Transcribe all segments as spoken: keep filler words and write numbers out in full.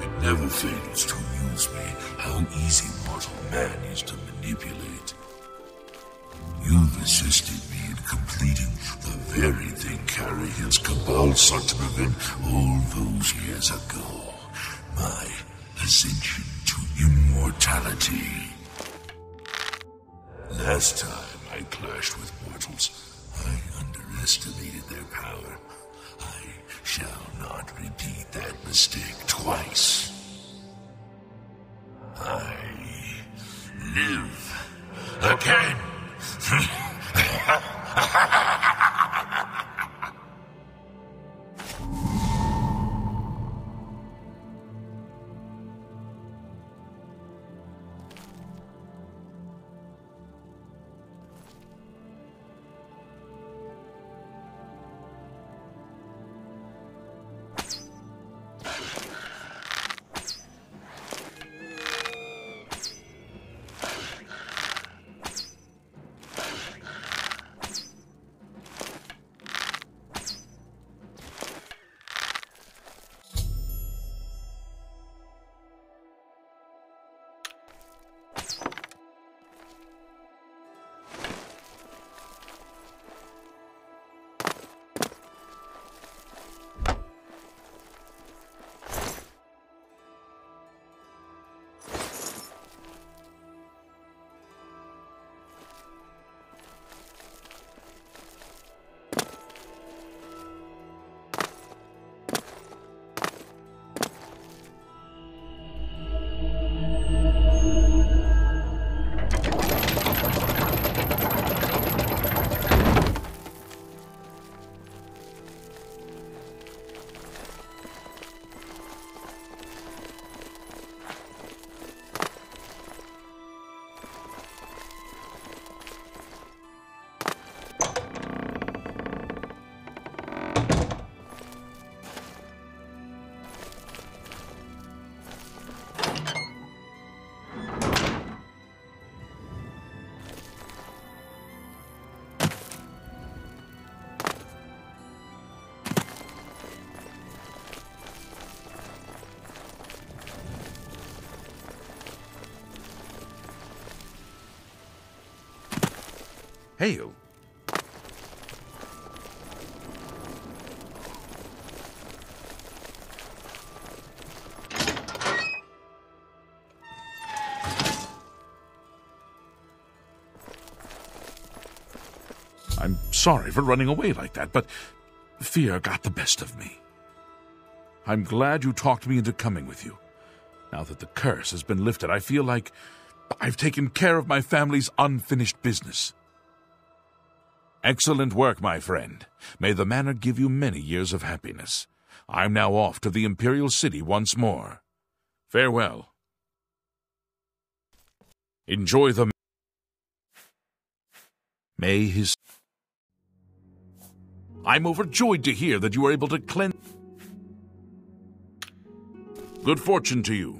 It never fails to amuse me how easy mortal man is to manipulate. You've assisted me in completing the very thing Carahill's Cabal sought to prevent all those years ago. My ascension to immortality. Last time I clashed with mortals, I underestimated their power. I shall not repeat that mistake twice. I live again. Hail. I'm sorry for running away like that, but fear got the best of me. I'm glad you talked me into coming with you. Now that the curse has been lifted, I feel like I've taken care of my family's unfinished business. Excellent work, my friend. May the manor give you many years of happiness. I'm now off to the Imperial City once more. Farewell. Enjoy the... May his... I'm overjoyed to hear that you were able to cleanse... Good fortune to you.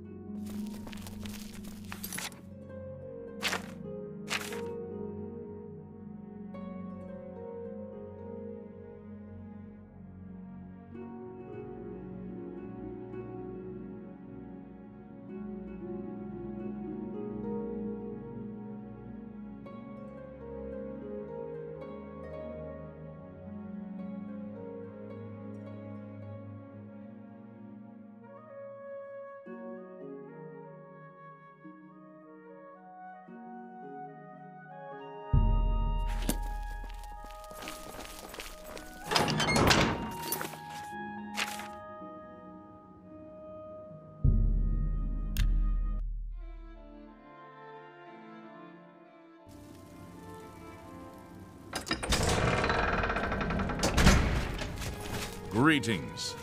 Greetings.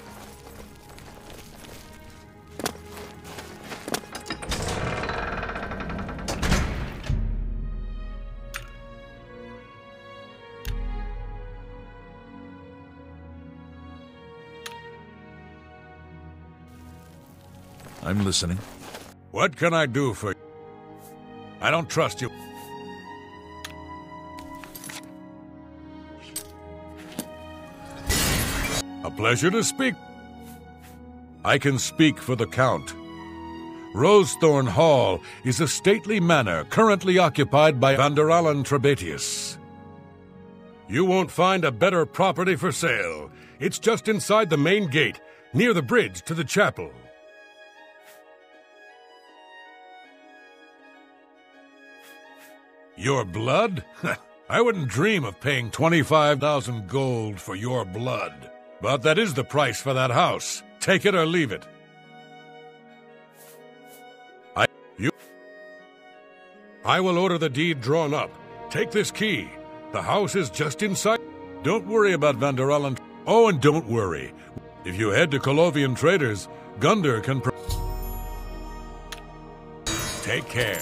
I'm listening. What can I do for you? I don't trust you. A pleasure to speak. I can speak for the Count. Rosethorn Hall is a stately manor currently occupied by Vanderallen Trebatius. You won't find a better property for sale. It's just inside the main gate, near the bridge to the chapel. Your blood? I wouldn't dream of paying twenty-five thousand gold for your blood. But that is the price for that house. Take it or leave it. I... You... I will order the deed drawn up. Take this key. The house is just inside. Don't worry about Vanderallen. Oh, and don't worry. If you head to Colovian Traders, Gunder can... Pro Take care.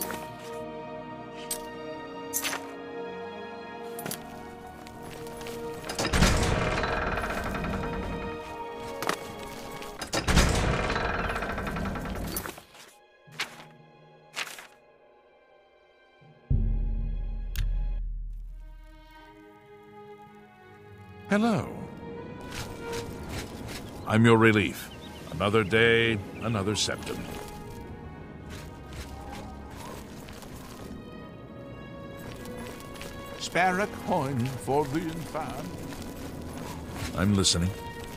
Hello. I'm your relief. Another day, another septum. Spare a coin for the infant. I'm listening.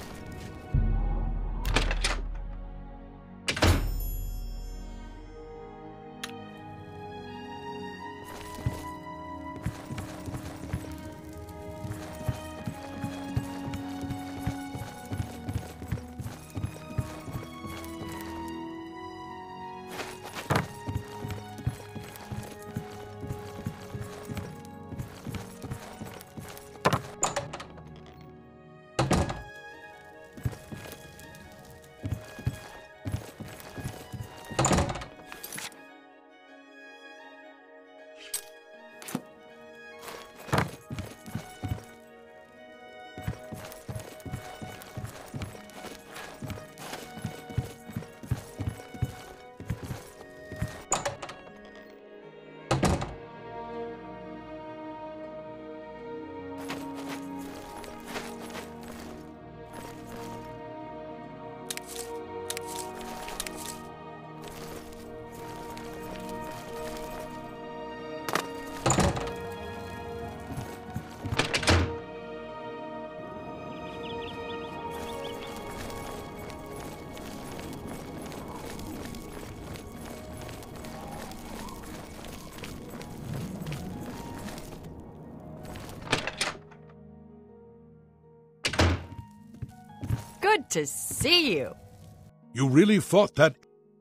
Good to see you. You really thought that...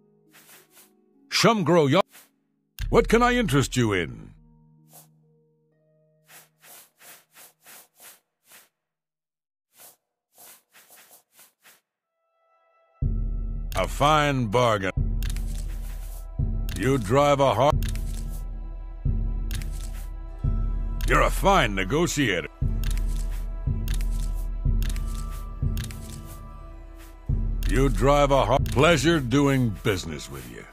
Shumgro Yacht? What can I interest you in? A fine bargain. You drive a hard... You're a fine negotiator. You drive a hard... Pleasure doing business with you.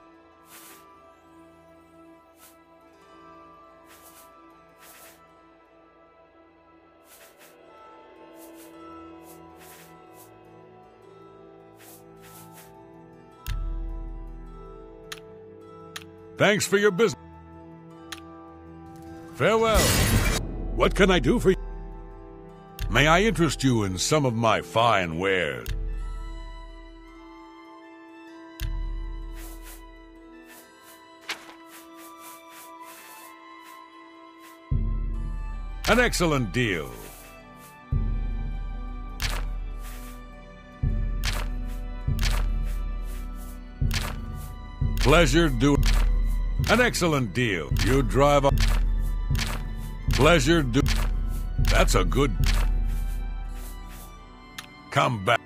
Thanks for your business. Farewell. What can I do for you? May I interest you in some of my fine wares? An excellent deal. Pleasure doing... An excellent deal. You drive a... Pleasure do... That's a good... Come back.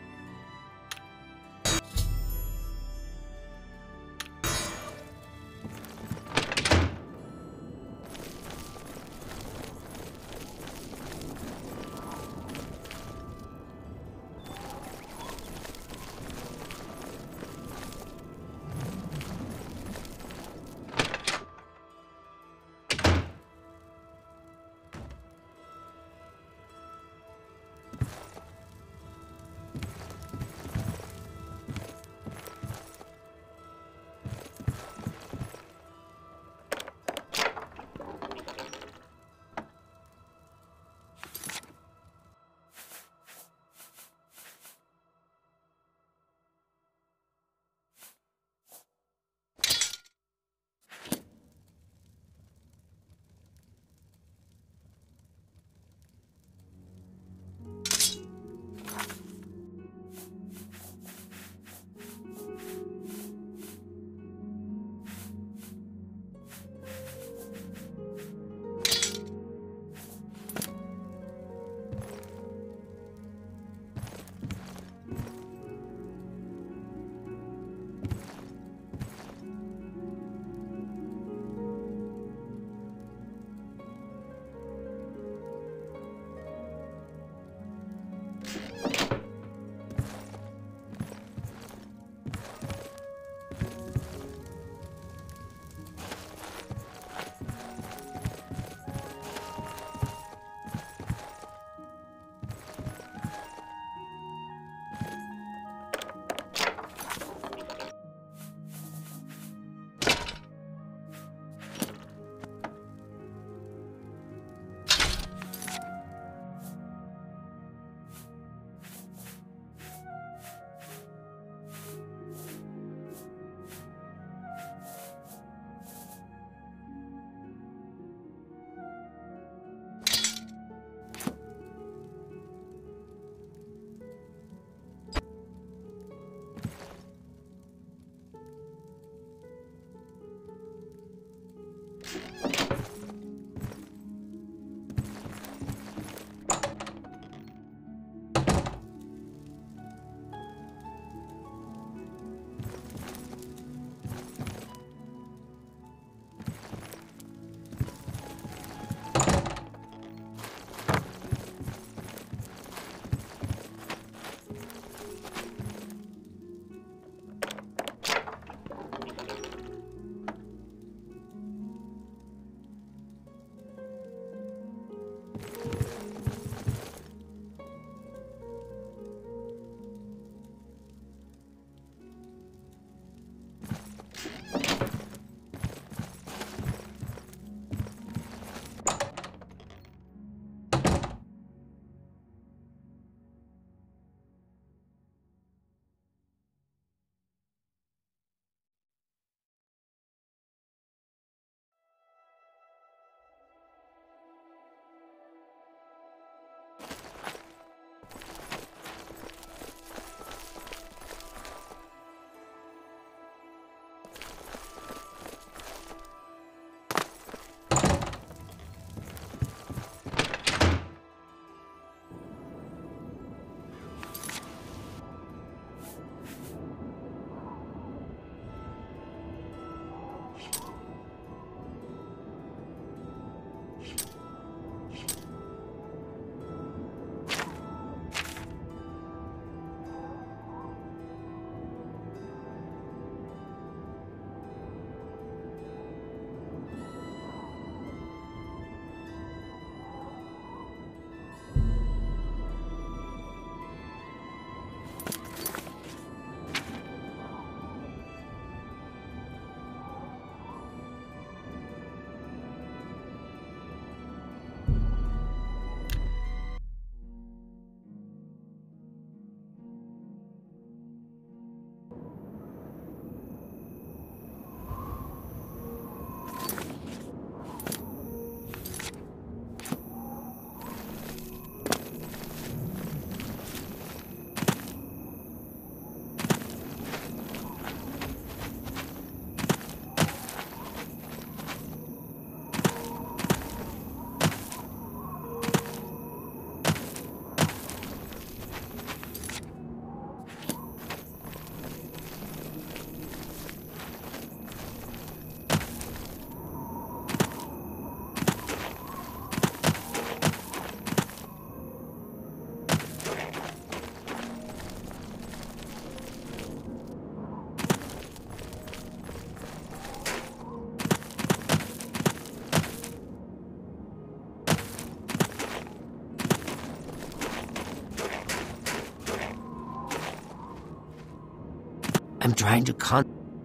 I'm trying to con...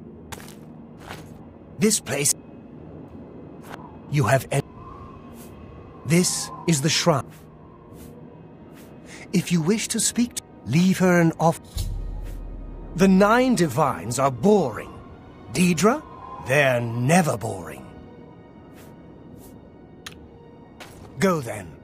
This place... You have... En this is the shrine. If you wish to speak to... Leave her an off... The nine divines are boring. Deidre? They're never boring. Go then.